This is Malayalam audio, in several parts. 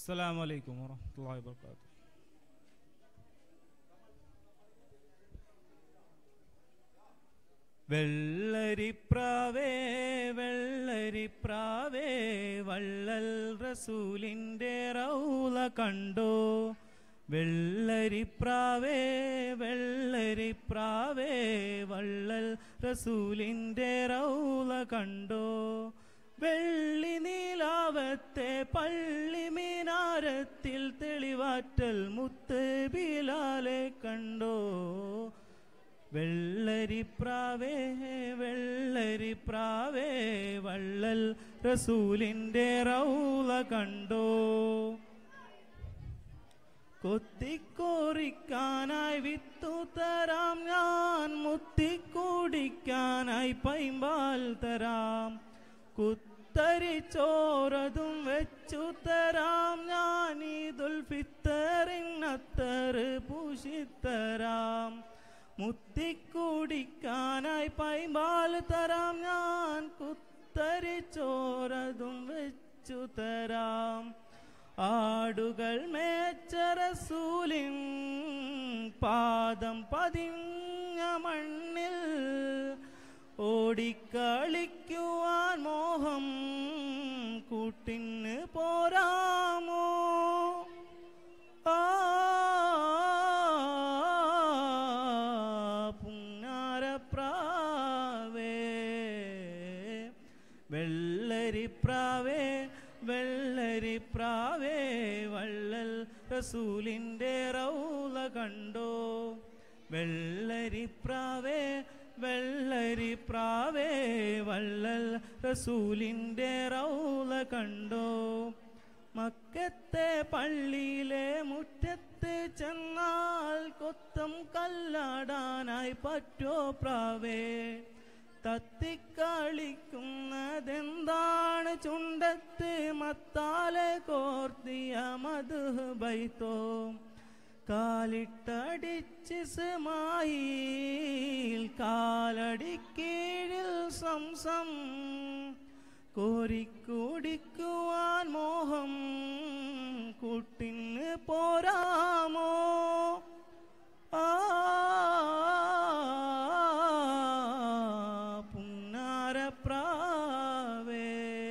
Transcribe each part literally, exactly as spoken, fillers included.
അസ്സലാമു അലൈക്കും വറഹ്മത്തുള്ളാഹി വബറകാതുഹു. വെള്ളരിപ്രാവേ വെള്ളരിപ്രാവേ വള്ളൽ റസൂലിൻ്റെ റൗള കണ്ടോ. വെള്ളരിപ്രാവേ വെള്ളരിപ്രാവേ വള്ളൽ റസൂലിൻ്റെ റൗള കണ്ടോ. വെള്ളി നീലാവത്തെ പള്ളി മിനാരത്തിൽ തെളിവാറ്റൽ മുത്ത് ബിലാലെ കണ്ടോ. വെള്ളരിപ്രാവേ വെള്ളരിപ്രാവേ വള്ളൽ റസൂലിൻ്റെ റൗള കണ്ടോ. കൊത്തിക്കോറിക്കാനായി വിത്തു തരാം ഞാൻ, മുത്തിക്കൂടിക്കാനായി പൈമ്പാൽ തരാം. കുത്തരിച്ചോറതും വെച്ചു തരാം ഞാൻ, ഈദുൽ ഫിത്തറിനത്തറ് പൂശിത്തരാം. മുത്തിക്കൂടിക്കാനായി പൈമ്പാൽ തരാം ഞാൻ, കുത്തരിച്ചോറതും വെച്ചു തരാം. ആടുകൾ മേച്ച റസൂലിൻ പാദം പതിഞ്ഞ മണ്ണിൽ ഓടിക്കളിക്കുവാൻ മോഹം കൂട്ടിന് പോരാമോ. ആ പുന്നാരപ്രാവേ വെള്ളരിപ്രാവേ വെള്ളരിപ്രാവേ വള്ളൽ റസൂലിൻ്റെ റൗള കണ്ടോ. വെള്ളരിപ്രാവേ വെള്ളരിപ്രാവേ വള്ളൽ റസൂലിൻ്റെ റൗള കണ്ടോ. മക്കത്തെ പള്ളിയിലെ മുറ്റത്ത് ചെന്നാൽ കൊത്തം കല്ലാടാനായി പറ്റോ പ്രാവേ. തത്തിക്കളിക്കുന്നതെന്താണ് ചുണ്ടത്ത് മത്താലെ കോർത്തിയ മദ്ഹ് ബൈത്തോ. കാലിട്ടടിച്ച് ഇസ്മായിൽ കാലടിക്കീഴിൽ സംസം കോരിക്കുടിക്കുവാൻ മോഹം കൂട്ടിന് പോരാമോ. ആ പുന്നാരപ്രാവേ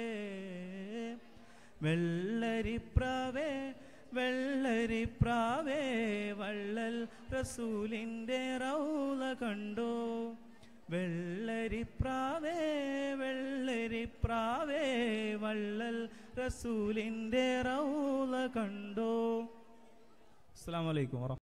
വെള്ളരിപ്രാവേ വെള്ളരിപ്രാവേ വള്ളൽ റസൂലിൻ്റെ റൗള കണ്ടോ. വെള്ളരിപ്രാവേ വെള്ളരിപ്രാവേ വള്ളൽ റസൂലിൻ്റെ റൗള കണ്ടോ. അസ്സലാമു അലൈക്കും.